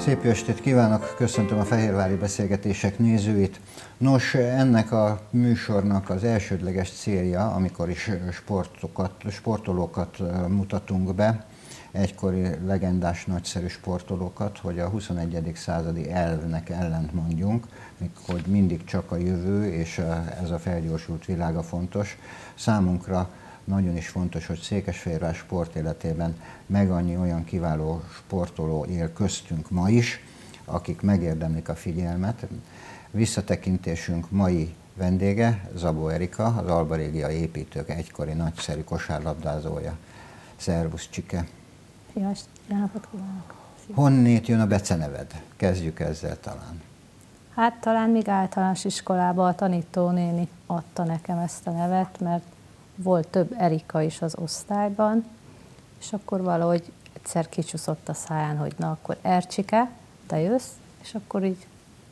Szép jó estét kívánok, köszöntöm a Fehérvári Beszélgetések nézőit. Nos, ennek a műsornak az elsődleges célja, amikor is sportolókat mutatunk be, egykori legendás, nagyszerű sportolókat, hogy a 21. századi elvnek ellent mondjunk, hogy mindig csak a jövő és ez a felgyorsult világa fontos. Számunkra nagyon is fontos, hogy Székesfehérvár sportéletében meg annyi olyan kiváló sportoló él köztünk ma is, akik megérdemlik a figyelmet. Visszatekintésünk mai vendége, Zabó Erika, az Alba Regia építők egykori nagyszerű kosárlabdázója. Szervusz, Csike! Jó napot kívánok! Honnét jön a beceneved? Kezdjük ezzel talán. Hát talán még általános iskolában a tanítónéni adta nekem ezt a nevet, mert volt több Erika is az osztályban, és akkor valahogy egyszer kicsúszott a száján, hogy na akkor Ercsike, te jössz, és akkor így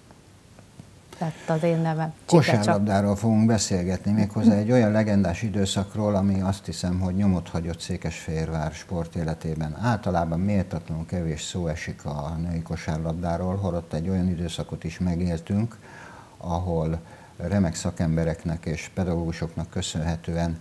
lett az én nevem. Kosárlabdáról fogunk beszélgetni, méghozzá egy olyan legendás időszakról, ami azt hiszem, hogy nyomot hagyott Székesfehérvár sportéletében. Általában méltatlanul kevés szó esik a női kosárlabdáról, holott egy olyan időszakot is megéltünk, ahol remek szakembereknek és pedagógusoknak köszönhetően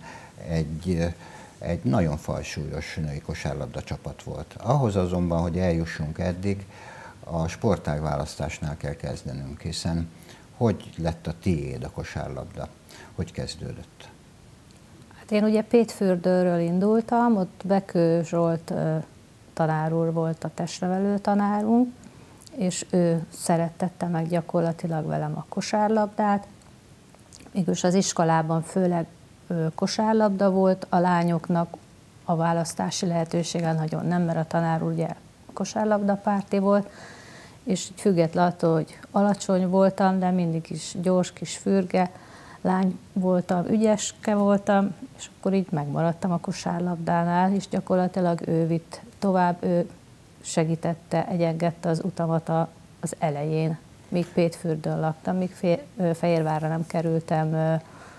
egy nagyon fajsúlyos női kosárlabda csapat volt. Ahhoz azonban, hogy eljussunk eddig, a sportágválasztásnál kell kezdenünk, hiszen hogy lett a tiéd a kosárlabda? Hogy kezdődött? Hát én ugye Pétfürdőről indultam, ott Bekő Zsolt tanár úr volt a testnevelő tanárunk, és ő szerettette meg gyakorlatilag velem a kosárlabdát. Mégis az iskolában főleg kosárlabda volt, a lányoknak a választási lehetősége nagyon nem, mert a tanár úr ugye kosárlabdapárti volt, és függetlenül attól, hogy alacsony voltam, de mindig is gyors, kis fürge lány voltam, ügyeske voltam, és akkor így megmaradtam a kosárlabdánál, és gyakorlatilag ő vitt tovább, ő segítette, egyengette az utamat az elején, míg Pétfürdőn laktam, míg Fehérvárra nem kerültem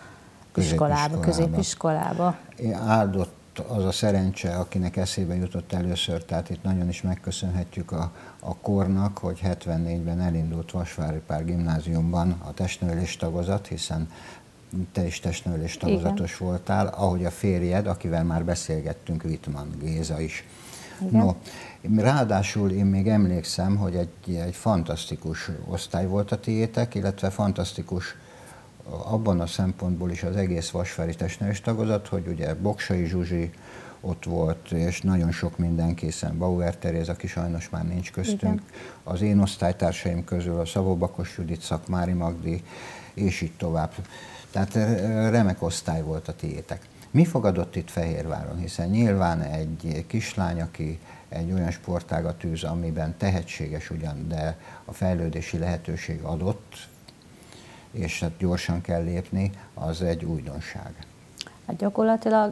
középiskolába. Áldott az a szerencse, akinek eszébe jutott először, tehát itt nagyon is megköszönhetjük a kornak, hogy 74-ben elindult Vasvári Pál gimnáziumban a testnevelés tagozat, hiszen te is testnevelés tagozatos voltál, ahogy a férjed, akivel már beszélgettünk, Wittmann Géza is. Igen. No, ráadásul én még emlékszem, hogy egy fantasztikus osztály volt a tiétek, illetve fantasztikus abban a szempontból is az egész vasvári testnevelés tagozat, hogy ugye Boksai Zsuzsi ott volt, és nagyon sok mindenki, hiszen Bauer Teréz, aki sajnos már nincs köztünk. Igen. Az én osztálytársaim közül a Szabó Bakos Judit, Szakmári Magdi, és így tovább. Tehát remek osztály volt a tiétek. Mi fogadott itt Fehérváron? Hiszen nyilván egy kislány, aki egy olyan sportágat űz, amiben tehetséges ugyan, de a fejlődési lehetőség adott, és hát gyorsan kell lépni, az egy újdonság. Hát gyakorlatilag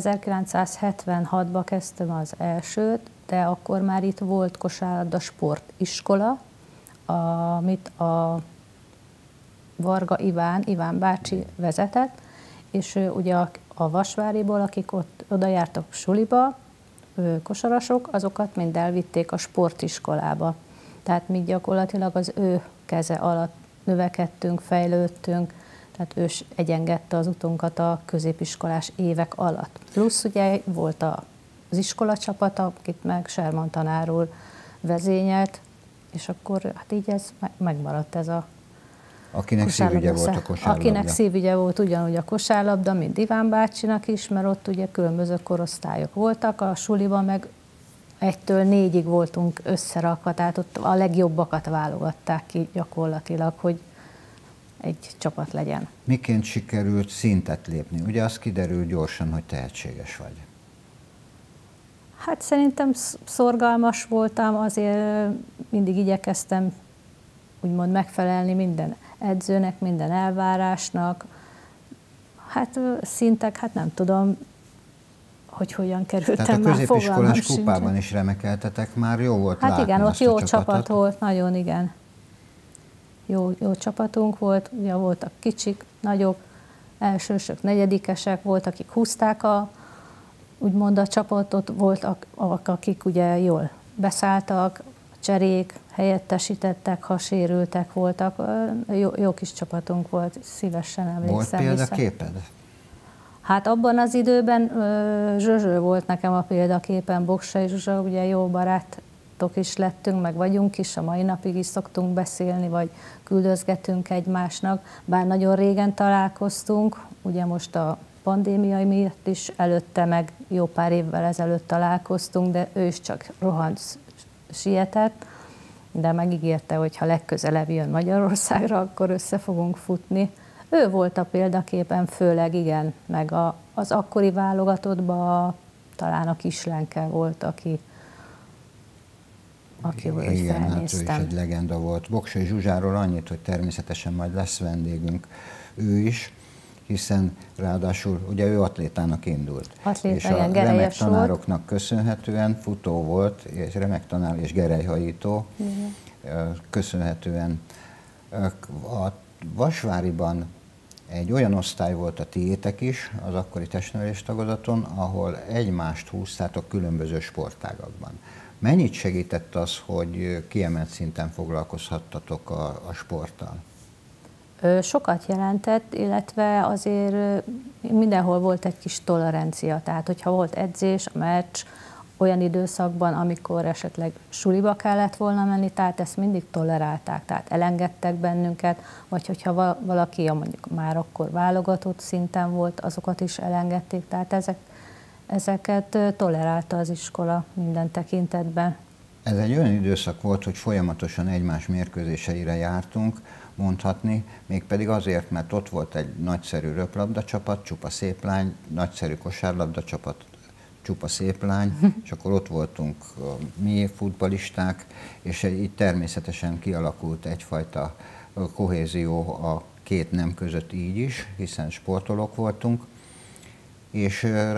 1976-ban kezdtem az elsőt, de akkor már itt volt kosárlabda sportiskola, amit a Varga Iván bácsi vezetett, és ugye a Vasváriból, akik oda jártak suliba, kosarasok, azokat mind elvitték a sportiskolába. Tehát mi gyakorlatilag az ő keze alatt növekedtünk, fejlődtünk, tehát ő egyengedte az utunkat a középiskolás évek alatt. Plusz ugye volt az iskolacsapata, akit meg Sherman tanár úr vezényelt, és akkor hát így ez megmaradt ez a akinek szívügye volt a kosárlabda. Akinek szívügye volt ugyanúgy a kosárlabda, mint Iván bácsinak is, mert ott ugye különböző korosztályok voltak, a suliban meg 1-től 4-ig voltunk összerakva, tehát ott a legjobbakat válogatták ki gyakorlatilag, hogy egy csapat legyen. Miként sikerült szintet lépni? Ugye az kiderül gyorsan, hogy tehetséges vagy. Hát szerintem szorgalmas voltam, azért mindig igyekeztem úgymond megfelelni minden edzőnek, minden elvárásnak. Hát szintek, hát nem tudom, hogy hogyan kerültem. Tehát a középiskolás kupában is remekeltetek, már jó volt hát látni. Hát igen, ott jó csapatot. Csapat volt, nagyon igen. Jó csapatunk volt, ugye voltak kicsik, nagyobb, elsősök, negyedikesek, volt, akik húzták úgymond a csapatot, voltak, akik ugye jól beszálltak, cserék, helyettesítettek, ha sérültek voltak. Jó kis csapatunk volt, szívesen emlékszem. Volt példaképed? Hát abban az időben Zsözső volt nekem a példaképen, Bogsai Zsuzsa, ugye jó barátok is lettünk, meg vagyunk is, a mai napig is szoktunk beszélni, vagy küldözgetünk egymásnak, bár nagyon régen találkoztunk, ugye most a pandémia miatt is, előtte meg jó pár évvel ezelőtt találkoztunk, de ő is csak rohant, sietett, de megígérte, hogy ha legközelebb jön Magyarországra, akkor össze fogunk futni. Ő volt a példaképen, főleg igen, meg az akkori válogatottban talán a Kislenke volt, aki volt, hogy igen, felnéztem. Hát ő is egy legenda volt. Bogsai Zsuzsáról annyit, hogy természetesen majd lesz vendégünk ő is, hiszen ráadásul ugye ő atlétának indult. És a remek tanároknak köszönhetően futó volt, és remek tanár és gerelyhajító, köszönhetően a Vasváriban egy olyan osztály volt a tiétek is, az akkori testnevelés tagozaton, ahol egymást húztátok különböző sportágakban. Mennyit segített az, hogy kiemelt szinten foglalkozhattatok a sporttal? Sokat jelentett, illetve azért mindenhol volt egy kis tolerancia, tehát hogyha volt edzés, a meccs, olyan időszakban, amikor esetleg suliba kellett volna menni, tehát ezt mindig tolerálták, tehát elengedtek bennünket, vagy hogyha valaki mondjuk már akkor válogatott szinten volt, azokat is elengedték, tehát ezeket tolerálta az iskola minden tekintetben. Ez egy olyan időszak volt, hogy folyamatosan egymás mérkőzéseire jártunk, mondhatni, mégpedig azért, mert ott volt egy nagyszerű röplabda csapat, Csupa Széplány, nagyszerű kosárlabda csapat, Csupa Széplány, és akkor ott voltunk mi futballisták, és így természetesen kialakult egyfajta kohézió a két nem között így is, hiszen sportolók voltunk, és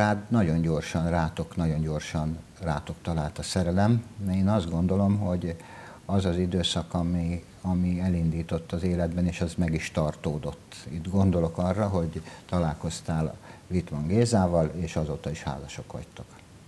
nagyon gyorsan rátok talált a szerelem. Én azt gondolom, hogy az az időszak, ami elindított az életben, és az meg is tartódott. Itt gondolok arra, hogy találkoztál Wittmann Gézával, és azóta is házasok vagytok.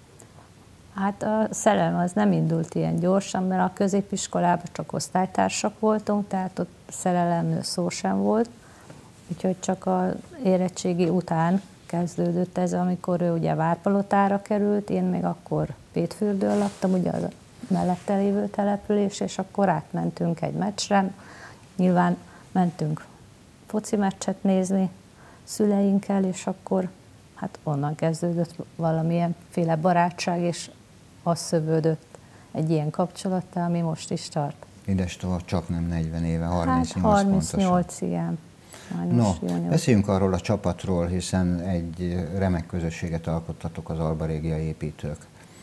Hát a szerelem az nem indult ilyen gyorsan, mert a középiskolában csak osztálytársak voltunk, tehát ott szerelemről szó sem volt, úgyhogy csak az érettségi után kezdődött ez, amikor ő ugye Várpalotára került, én még akkor Pétfürdőn laktam, ugye az mellette lévő település, és akkor átmentünk egy meccsre. Nyilván mentünk foci meccset nézni szüleinkkel, és akkor hát onnan kezdődött valamilyenféle barátság, és az szövődött egy ilyen kapcsolattal, ami most is tart. Idestova csak nem 40 éve, 38 hát 38, igen. No, beszéljünk arról a csapatról, hiszen egy remek közösséget alkottatok az Alba Régia építők.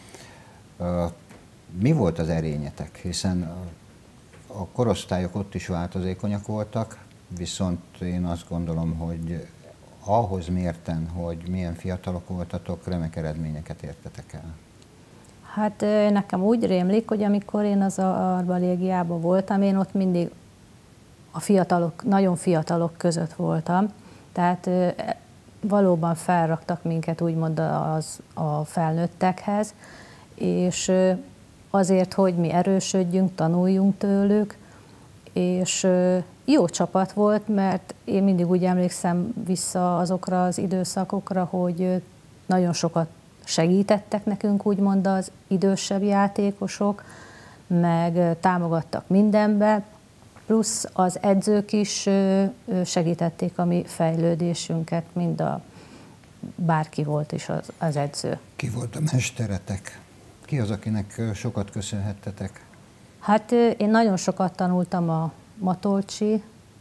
Mi volt az erényetek? Hiszen a korosztályok ott is változékonyak voltak, viszont én azt gondolom, hogy ahhoz mérten, hogy milyen fiatalok voltatok, remek eredményeket értetek el. Hát nekem úgy rémlik, hogy amikor én az Alba Régiában voltam, én ott mindig a fiatalok, nagyon fiatalok között voltam, tehát valóban felraktak minket úgymond a felnőttekhez, és azért, hogy mi erősödjünk, tanuljunk tőlük, és jó csapat volt, mert én mindig úgy emlékszem vissza azokra az időszakokra, hogy nagyon sokat segítettek nekünk, úgymond az idősebb játékosok, meg támogattak mindenbe, plusz az edzők is segítették a mi fejlődésünket, bárki volt is az edző. Ki volt a mesteretek? Ki az, akinek sokat köszönhettetek? Hát én nagyon sokat tanultam a Matolcsi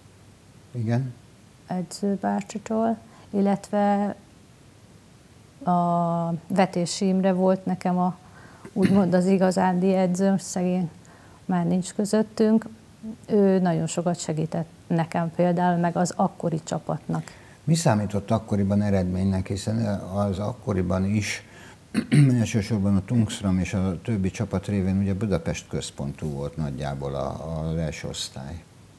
edzőbácsitól, illetve a Vetési Imre volt nekem úgymond az igazándi edzőm, szegény már nincs közöttünk. Ő nagyon sokat segített nekem például, meg az akkori csapatnak. Mi számított akkoriban eredménynek, hiszen az akkoriban is elsősorban a Tungsram és a többi csapat révén ugye Budapest központú volt nagyjából az első osztály.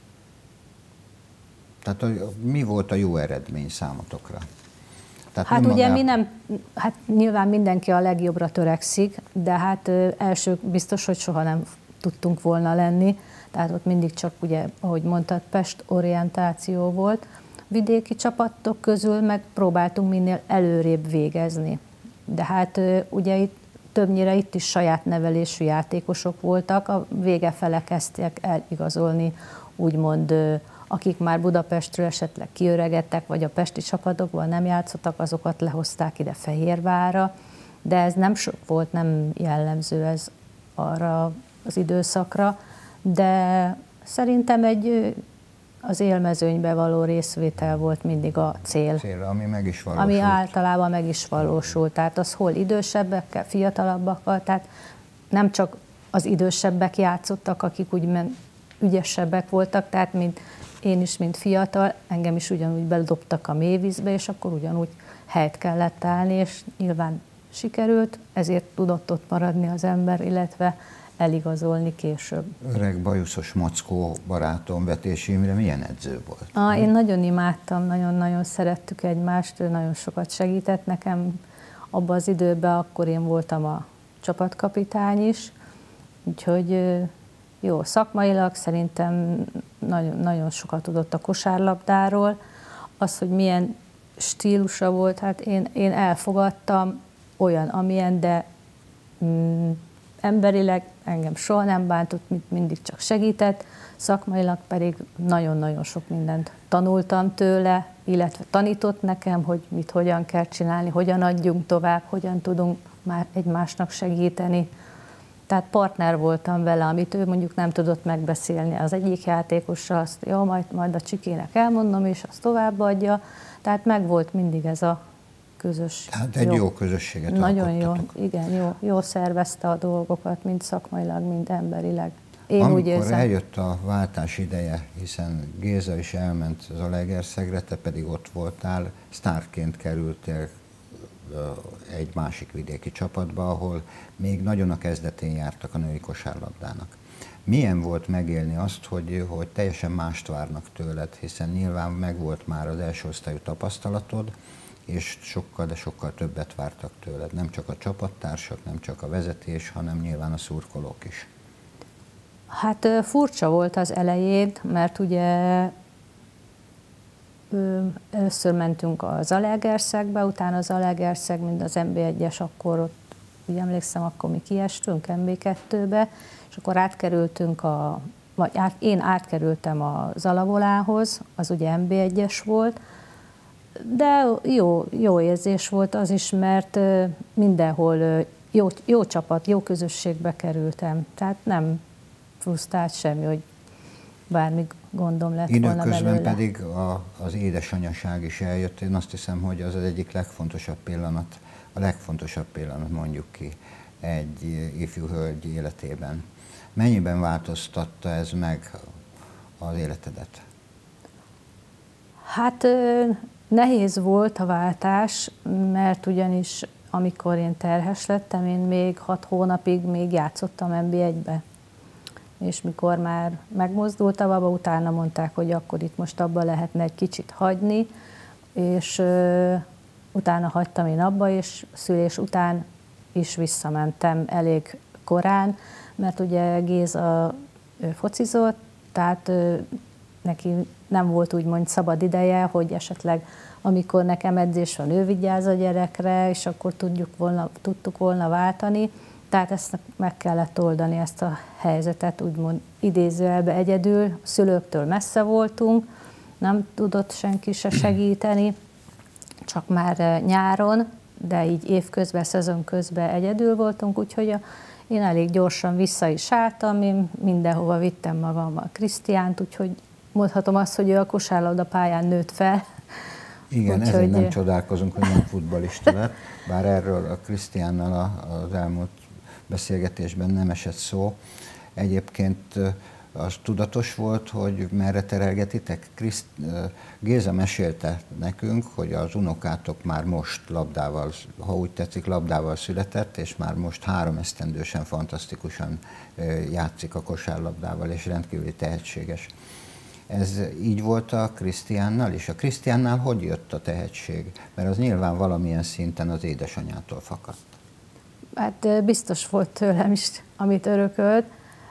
Tehát mi volt a jó eredmény számotokra? Tehát hát ugye nyilván mindenki a legjobbra törekszik, de hát első biztos, hogy soha nem tudtunk volna lenni, tehát ott mindig csak ugye, ahogy mondtad, Pest orientáció volt. Vidéki csapatok közül meg próbáltunk minél előrébb végezni. De hát ugye többnyire itt is saját nevelésű játékosok voltak, a vége fele kezdtek eligazolni, úgymond akik már Budapestről esetleg kiöregedtek, vagy a pesti csapatokban nem játszottak, azokat lehozták ide Fehérvárra, de ez nem sok volt, nem jellemző ez arra az időszakra, de szerintem az élmezőnybe való részvétel volt mindig a cél. Ami meg is valósult. Ami általában meg is valósult. Tehát az hol idősebbekkel, fiatalabbakkal, tehát nem csak az idősebbek játszottak, akik úgy ügyesebbek voltak, tehát mint én is, mint fiatal, engem is ugyanúgy bedobtak a mélyvízbe, és akkor ugyanúgy helyt kellett állni, és nyilván sikerült, ezért tudott ott maradni az ember, illetve eligazolni később. Öreg bajuszos mackó barátom, Vetési Imre milyen edző volt? Én nagyon imádtam, nagyon-nagyon szerettük egymást, ő nagyon sokat segített nekem. Abban az időben akkor én voltam a csapatkapitány is, úgyhogy jó, szakmailag szerintem nagyon, nagyon sokat tudott a kosárlabdáról. Az, hogy milyen stílusa volt, hát én elfogadtam olyan, amilyen, de emberileg engem soha nem bántott, mindig csak segített, szakmailag pedig nagyon-nagyon sok mindent tanultam tőle, illetve tanított nekem, hogy mit hogyan kell csinálni, hogyan adjunk tovább, hogyan tudunk már egymásnak segíteni. Tehát partner voltam vele, amit ő mondjuk nem tudott megbeszélni az egyik játékossal, azt jó, majd a Csikének elmondom, és azt továbbadja. Tehát megvolt mindig ez a közös. Tehát egy jó közösséget nagyon jó, alkottatok. igen, jó szervezte a dolgokat, mind szakmailag, mind emberileg. Én amikor úgy érzem. eljött a váltás ideje, hiszen Géza is elment Zalaegerszegre, te pedig ott voltál, sztárként kerültél egy másik vidéki csapatba, ahol még nagyon a kezdetén jártak a női kosárlabdának. Milyen volt megélni azt, hogy teljesen mást várnak tőled, hiszen nyilván megvolt már az első osztályú tapasztalatod, és sokkal, de sokkal többet vártak tőled. Nem csak a csapattársak, nem csak a vezetés, hanem nyilván a szurkolók is. Hát furcsa volt az elején, mert ugye először mentünk a Zalaegerszegbe, utána a Zalaegerszeg, mint az NB1-es, akkor ott, úgy emlékszem, akkor mi kiestünk NB2-be, és akkor átkerültünk én átkerültem a Zalavolához, az ugye NB1-es volt, de jó érzés volt az is, mert mindenhol jó csapat, jó közösségbe kerültem, tehát nem frusztrált semmi, hogy bármi gondom lett volna belőle. Időközben pedig az édesanyaság is eljött. Én azt hiszem, hogy az egyik legfontosabb pillanat, a legfontosabb pillanat mondjuk ki egy ifjú hölgy életében. Mennyiben változtatta ez meg az életedet? Hát nehéz volt a váltás, mert ugyanis amikor én terhes lettem, én még 6 hónapig még játszottam NB1-be. És mikor már megmozdultam abba, utána mondták, hogy akkor itt most abba lehetne egy kicsit hagyni, és utána hagytam én abba, és szülés után is visszamentem elég korán, mert ugye Géza focizott, tehát neki nem volt úgymond szabad ideje, hogy esetleg amikor nekem edzés van, ő vigyáz a gyerekre, és akkor tudtuk volna váltani. Tehát ezt meg kellett oldani, ezt a helyzetet, úgymond idézőjelbe egyedül, a szülőktől messze voltunk, nem tudott senki se segíteni, csak már nyáron, de így évközben, szezon közben egyedül voltunk, úgyhogy én elég gyorsan vissza is álltam, én mindenhova vittem magammal Krisztiánt, úgyhogy mondhatom azt, hogy ő a kosárlabda pályán nőtt fel. Igen, ezért nem csodálkozunk, hogy nem futballista lett, bár erről a Krisztiánnal az elmúlt beszélgetésben nem esett szó. Egyébként az tudatos volt, hogy merre terelgetitek? Géza mesélte nekünk, hogy az unokátok már most labdával, ha úgy tetszik, labdával született, és már most 3 esztendősen fantasztikusan játszik a kosárlabdával, és rendkívüli tehetséges. Ez így volt a Krisztiánnal is? A Krisztiánnál hogy jött a tehetség? Mert az nyilván valamilyen szinten az édesanyától fakadt. Hát biztos volt tőlem is, amit örökölt.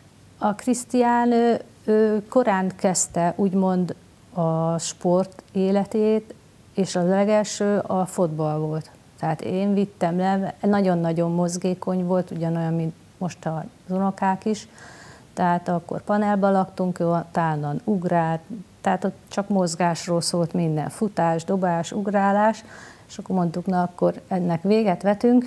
A Krisztián ő korán kezdte úgymond a sport életét, és az legelső a fotball volt. Tehát én vittem le, nagyon-nagyon mozgékony volt, ugyanolyan, mint most az unokák is. Tehát akkor panelban laktunk, ő állandóan ugrált, tehát ott csak mozgásról szólt minden, futás, dobás, ugrálás, és akkor mondtuk, na akkor ennek véget vetünk,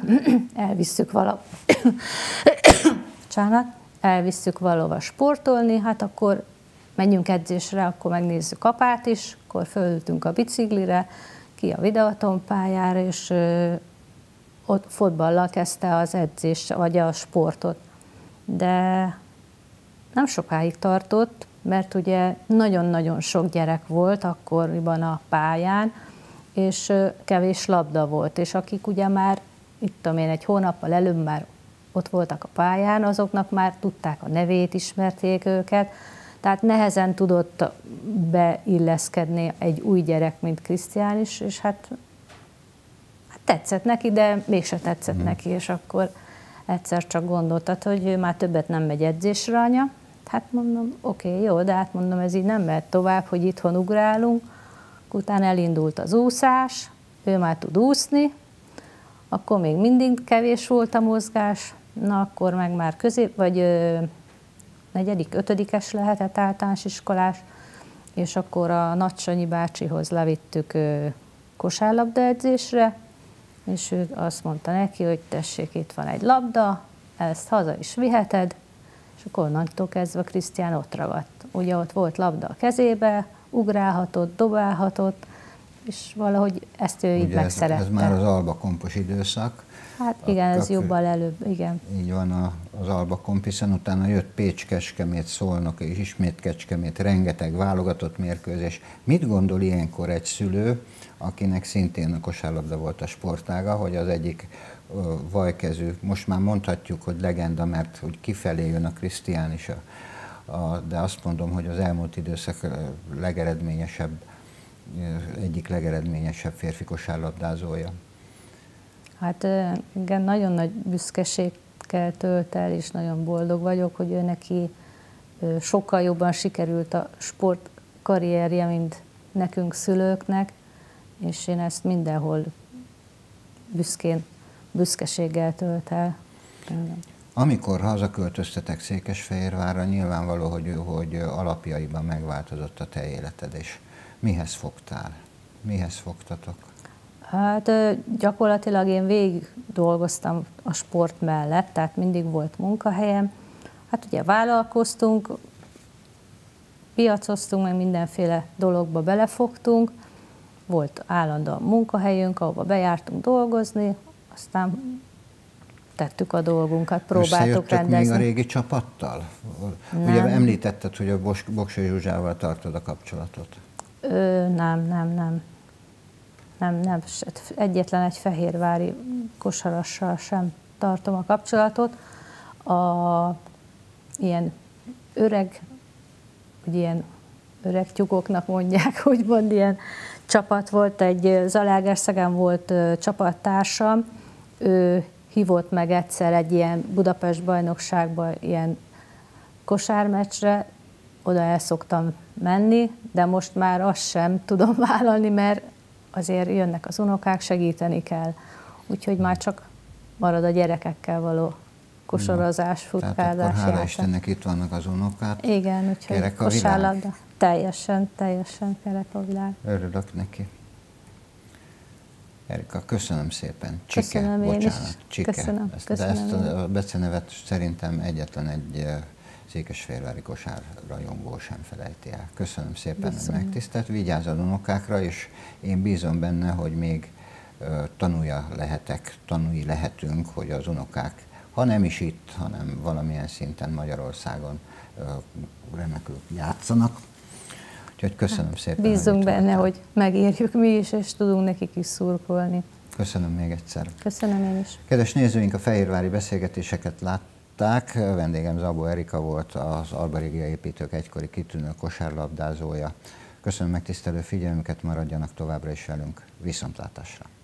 elvisszük valahova sportolni, hát akkor menjünk edzésre, akkor megnézzük apát is, akkor fölültünk a biciklire, ki a videótonpályára, és ott fotballal kezdte az edzést, vagy a sportot. De nem sokáig tartott, mert ugye nagyon-nagyon sok gyerek volt akkoriban a pályán, és kevés labda volt, és akik ugye már, itt tudom én, egy hónappal előbb már ott voltak a pályán, azoknak már tudták a nevét, ismerték őket, tehát nehezen tudott beilleszkedni egy új gyerek, mint Krisztián is, és hát tetszett neki, de mégse tetszett neki, és akkor egyszer csak gondoltad, hogy ő már többet nem megy edzésre, anya. Hát mondom, oké, jó, de hát mondom, ez így nem mehet tovább, hogy itthon ugrálunk. Utána elindult az úszás, ő már tud úszni, akkor még mindig kevés volt a mozgás, na akkor meg már negyedik, ötödikes lehetett, általános iskolás, és akkor a Nagy Sanyi bácsihoz levittük kosárlabda edzésre, és ő azt mondta neki, hogy tessék, itt van egy labda, ezt haza is viheted, és akkor onnantól kezdve Krisztián ott ragadt. Ugye ott volt labda a kezébe, ugrálhatott, dobálhatott, és valahogy ezt ő így megszerette. Ez már az Alba Kompos időszak. Hát igen, ez jobban előbb, igen. Így van az Alba Komp, hiszen utána jött Pécs, Kecskemét, Szolnok, és ismét Kecskemét, rengeteg válogatott mérkőzés. Mit gondol ilyenkor egy szülő, akinek szintén a kosárlabda volt a sportága, hogy az egyik vajkezű, most már mondhatjuk, hogy legenda, mert hogy kifelé jön a Krisztián is, de azt mondom, hogy az elmúlt időszak egyik legeredményesebb férfi kosárlabdázója. Hát igen, nagyon nagy büszkeséggel tölt el, és nagyon boldog vagyok, hogy ő neki sokkal jobban sikerült a sport karrierje, mint nekünk szülőknek, és én ezt mindenhol büszkeséggel tölt el. Amikor hazaköltöztetek Székesfehérvárra, nyilvánvaló, hogy alapjaiban megváltozott a te életed, és mihez fogtál? Mihez fogtatok? Hát gyakorlatilag én végig dolgoztam a sport mellett, tehát mindig volt munkahelyem. Hát ugye vállalkoztunk, piacoztunk, meg mindenféle dologba belefogtunk. Volt állandóan munkahelyünk, ahova bejártunk dolgozni, aztán tettük a dolgunkat, próbáltuk rendezni. Még a régi csapattal? Nem. Ugye említetted, hogy a Boksai Zsuzsával tartod a kapcsolatot. Nem. Egyetlen egy fehérvári kosarassal sem tartom a kapcsolatot. Ilyen öreg tyúkoknak mondják, úgymond ilyen csapat volt, egy Zalaegerszegen volt csapattársam, ő hívott meg egyszer egy ilyen Budapest bajnokságba ilyen kosármeccsre, oda el szoktam menni, de most már azt sem tudom vállalni, mert azért jönnek az unokák, segíteni kell. Úgyhogy már csak marad a gyerekekkel való kosarazás, futkázás. Tehát akkor hála Istennek itt vannak az unokák. Igen, úgyhogy kosárlabda. Teljesen kerek a világ. Örülök neki. Erika, köszönöm szépen. Csike, köszönöm bocsánat. Csike. Köszönöm. De ezt a becenevet szerintem egyetlen egy székesfehérvári kosárrajongó sem felejti el. Köszönöm szépen, hogy megtisztelt. Vigyázz az unokákra, és én bízom benne, hogy még tanúi lehetünk, hogy az unokák, ha nem is itt, hanem valamilyen szinten Magyarországon remekül játszanak. Úgyhogy köszönöm szépen. Bízunk benne, hogy megérjük mi is, és tudunk nekik is szurkolni. Köszönöm még egyszer. Köszönöm én is. Kedves nézőink, a fehérvári beszélgetéseket látták. Vendégem Zabó Erika volt, az Alba Régia Építők egykori kitűnő kosárlabdázója. Köszönöm megtisztelő figyelmüket, maradjanak továbbra is velünk. Viszontlátásra!